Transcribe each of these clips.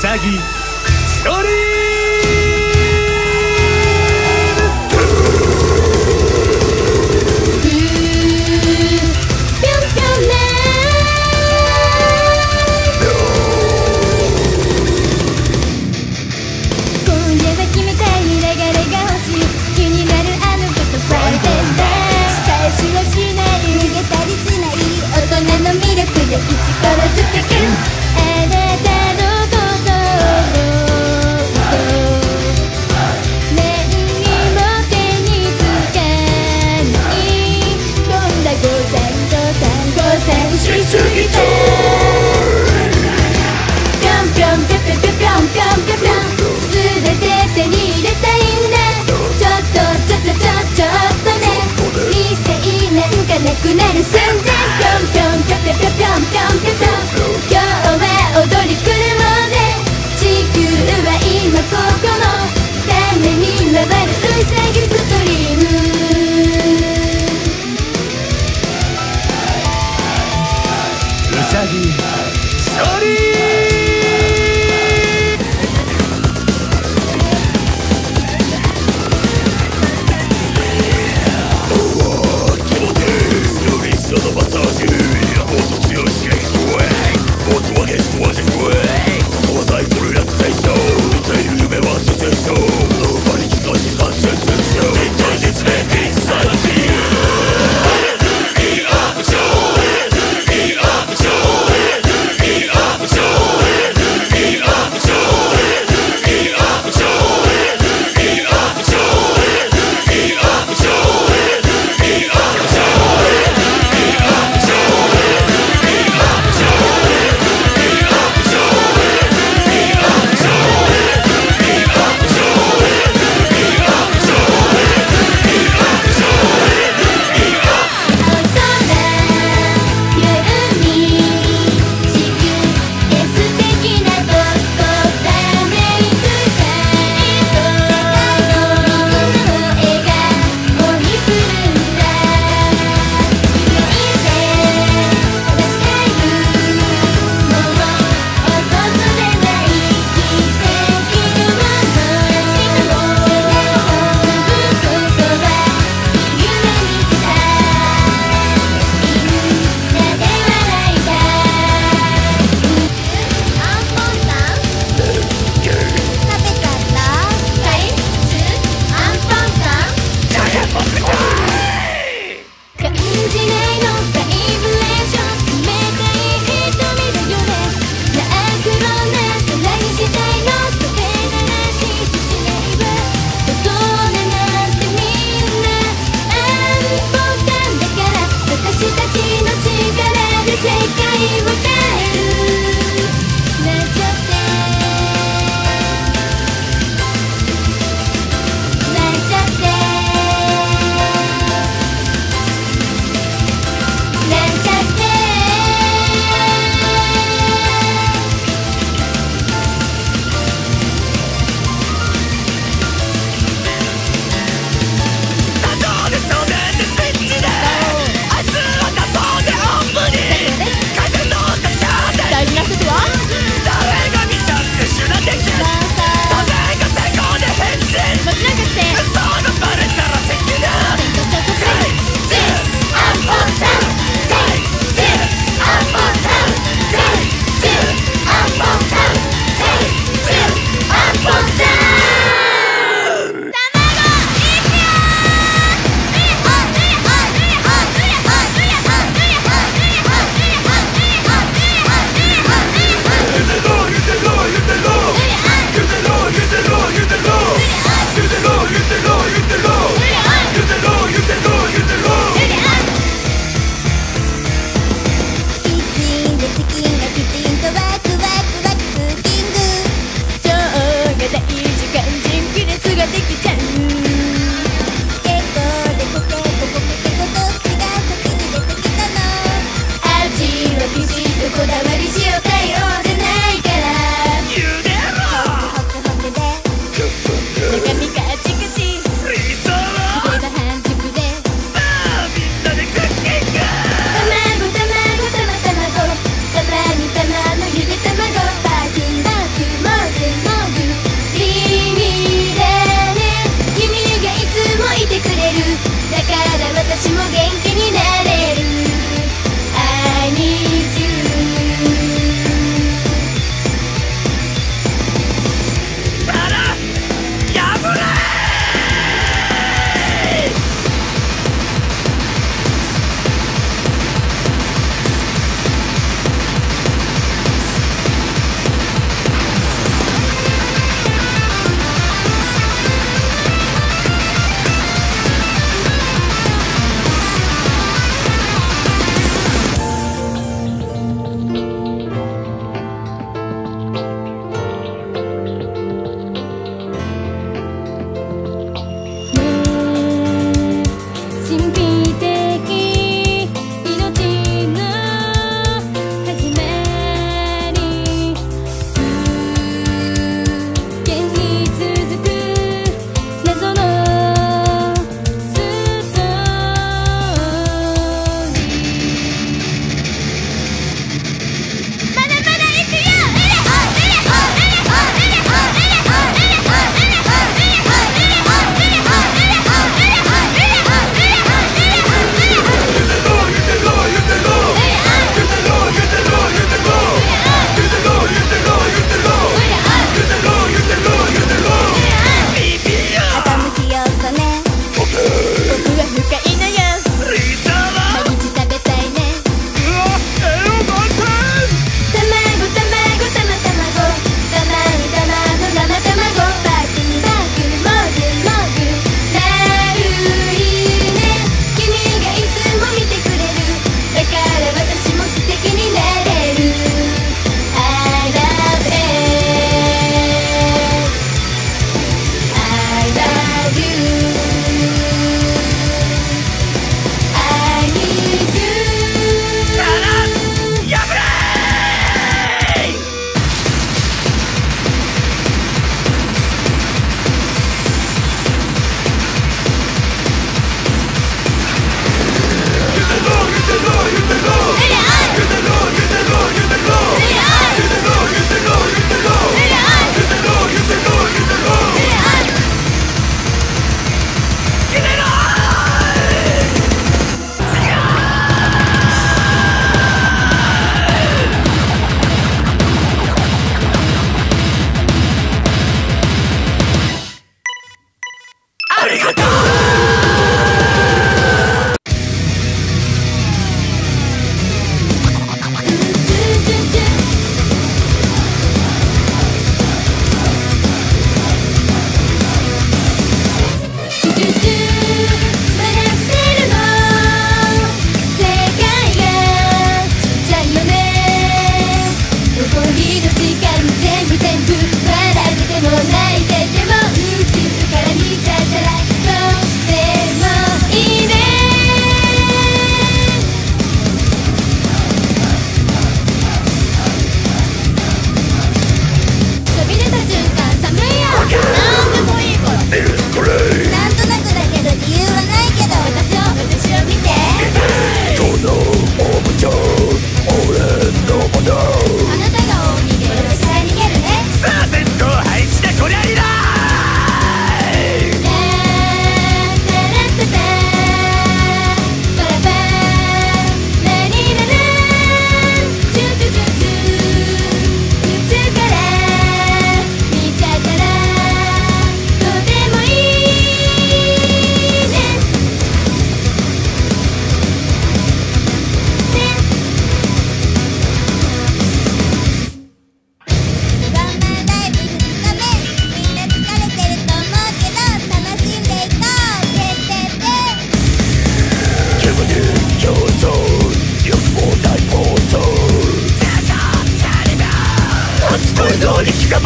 さぎストーリー魅力で力づけるあなたのことを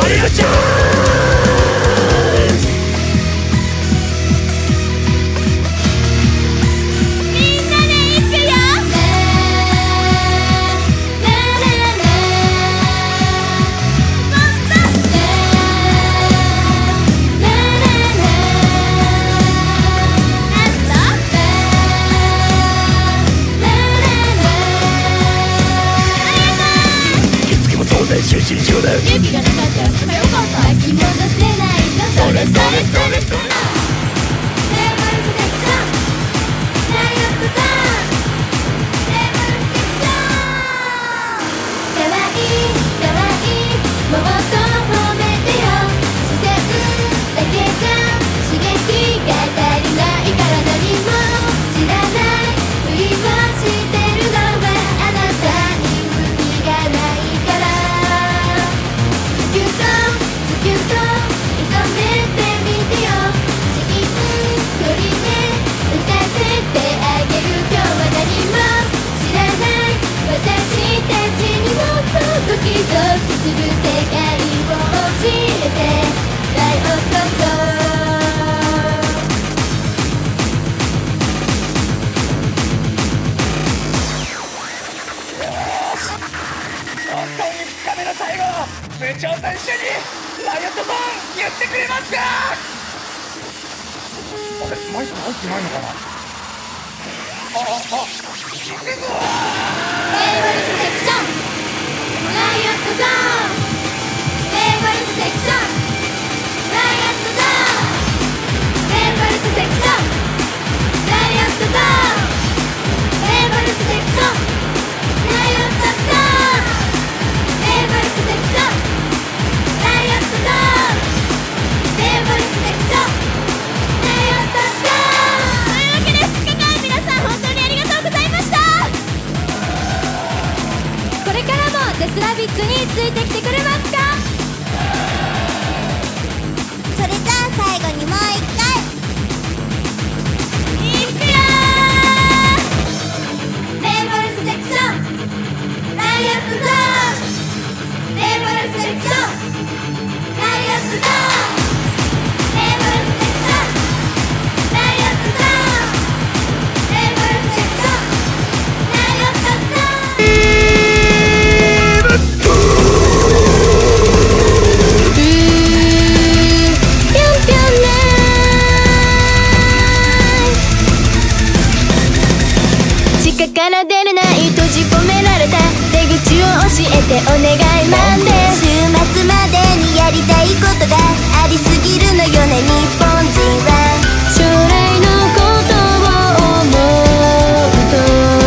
俺がチャンス。 みんなでいくよ。 集中中だ。 勇気がなかったらそれよかった。巻き戻せないとそれそれそれそれ。レーブルセレクション、ライオットターン、レーブルセレクション。かわいいかわいい、もっと褒めてよ。視線だけじゃ刺激が足りないから何も知らないふりをしてるのはあなたに無理がないから。ずっと認めてみてよ。至近距離で打たせてあげる。今日は何も知らない私たちにもっとドキドキする世界を教えてだよこそ。 本当に2日目の最後、部長と一緒にライオットゾーン言ってくれますか。あれ、マイク入ってないのかな。行くぞ。 レーブルセレクション、ライオットゾーン、レーブルセレクション、ライオットゾーン、レーブルセレクション、ライオットゾーン、レーブルセレクション、ライオットゾーン、レーブルセレクション、ライオットゾーン、レーブルセレクション、ライオットゾーン。というわけで2日間皆さん本当にありがとうございました。これからもデスラビッツについてきてくれますか。それじゃあ最後にもう一回いくよー。レーブルセレクション、ライオットゾーン、レーブルセレクション、ライオットゾーン、レーブルセレクション、ライオットゾーン、レーブルセレクション、ライオットゾーン。地下から出れない閉じ込められた出口を教えてお願いマンデー。週末までにやりたいことがありすぎるのよね日本人は。将来のことを思うと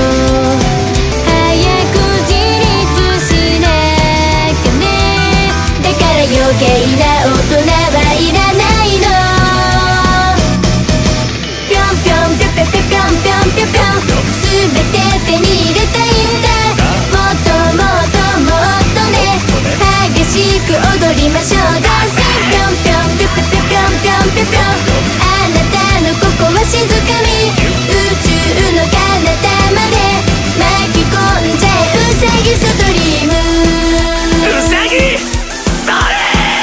早く自立しなきゃね。だから余計な大人はいらないの。ぴょんぴょんぴょぴょぴょぴょんぴょんぴょぴょん、全て手に入れたいんだ。もっともっともっとね、激しく踊りましょう。ダンスぴょんぴょんぴょぴょぴょぴょんぴょんぴょぴょん。あなたのここは静かに宇宙の彼方まで巻き込んじゃえ。うさぎストリーム、 うさぎそれ。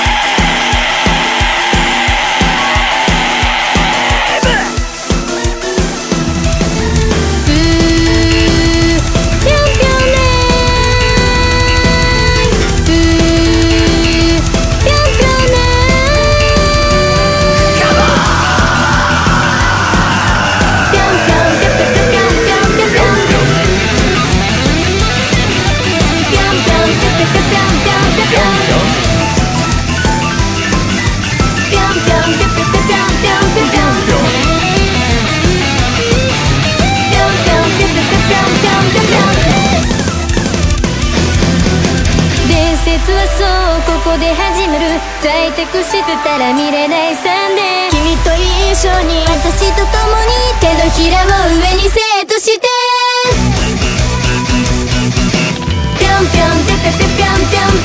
伝説はそうここで始まる。在宅してたら見れないサンデー。君と一緒に私と共に手のひらを上にセットしてぴょんぴょんぴょぴょぴょぴょんぴょん